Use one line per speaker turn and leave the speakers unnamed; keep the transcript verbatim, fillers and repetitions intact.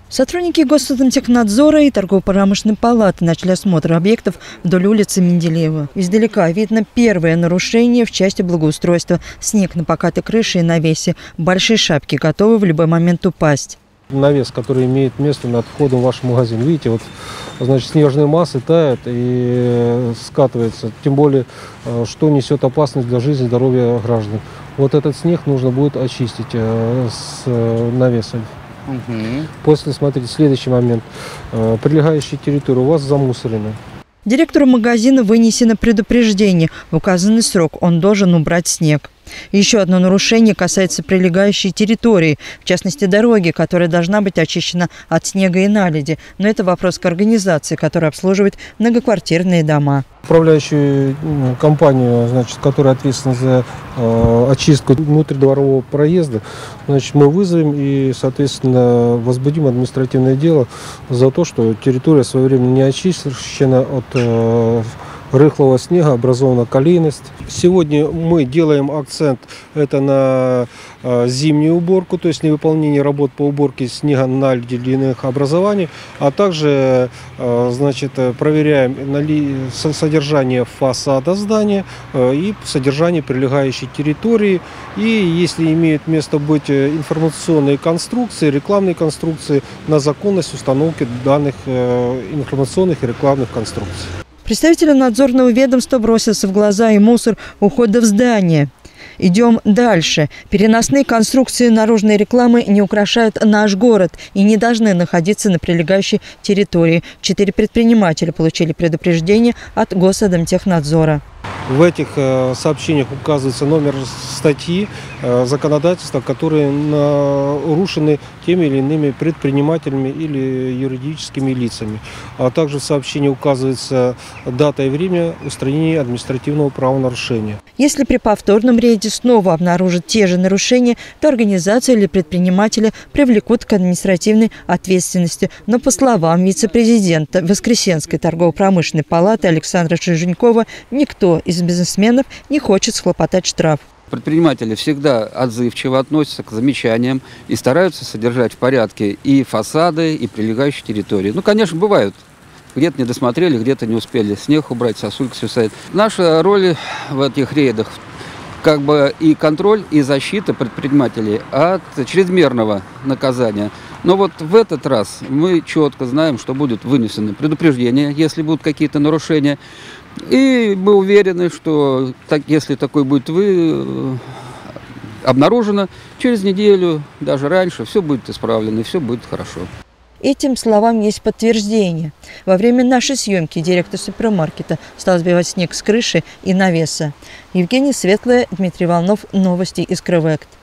Сотрудники Госатомтехнадзора и торгово-промышленной палаты начали осмотр объектов вдоль улицы Менделеева. Издалека видно первое нарушение в части благоустройства. Снег на покатой крыше и навесе. Большие шапки готовы в любой момент упасть.
Навес, который имеет место над входом в ваш магазин. Видите, вот, значит, снежные массы тают и скатываются. Тем более, что несет опасность для жизни и здоровья граждан. Вот этот снег нужно будет очистить с навесом. Угу. После, смотрите, следующий момент. Прилегающая территория у вас замусорена.
Директору магазина вынесено предупреждение. В указанный срок он должен убрать снег. Еще одно нарушение касается прилегающей территории, в частности дороги, которая должна быть очищена от снега и наледи. Но это вопрос к организации, которая обслуживает многоквартирные дома.
Управляющую компанию, значит, которая ответственна за э, очистку внутридворового проезда, значит, мы вызовем и, соответственно, возбудим административное дело за то, что территория своевременно не очищена от э, рыхлого снега, образована колейность. Сегодня мы делаем акцент это на э, зимнюю уборку, то есть невыполнение работ по уборке снега, наледи или иных образований, а также э, значит, проверяем нали... содержание фасада здания э, и содержание прилегающей территории. И если имеют место быть информационные конструкции, рекламные конструкции, на законность установки данных э, информационных и рекламных конструкций.
Представителям надзорного ведомства бросился в глаза и мусор ухода в здание. Идем дальше. Переносные конструкции наружной рекламы не украшают наш город и не должны находиться на прилегающей территории. Четыре предпринимателя получили предупреждение от Госатомтехнадзора.
В этих сообщениях указывается номер статьи законодательства, которые нарушены теми или иными предпринимателями или юридическими лицами. А также в сообщении указывается дата и время устранения административного правонарушения.
Если при повторном рейде снова обнаружат те же нарушения, то организация или предпринимателя привлекут к административной ответственности. Но по словам вице-президента Воскресенской торгово-промышленной палаты Александра Шиженькова, никто из бизнесменов не хочет схлопотать штраф.
Предприниматели всегда отзывчиво относятся к замечаниям и стараются содержать в порядке и фасады, и прилегающие территории. Ну, конечно, бывают. Где-то не досмотрели, где-то не успели снег убрать, сосулька свисает. Наша роль в этих рейдах как бы и контроль, и защита предпринимателей от чрезмерного наказания. Но вот в этот раз мы четко знаем, что будет вынесено предупреждение, если будут какие-то нарушения. И мы уверены, что так, если такое будет вы, обнаружено, через неделю, даже раньше, все будет исправлено и все будет хорошо.
Этим словам есть подтверждение. Во время нашей съемки директор супермаркета стал сбивать снег с крыши и навеса. Евгения Светлая, Дмитрий Волнов. Новости из Крывэкт.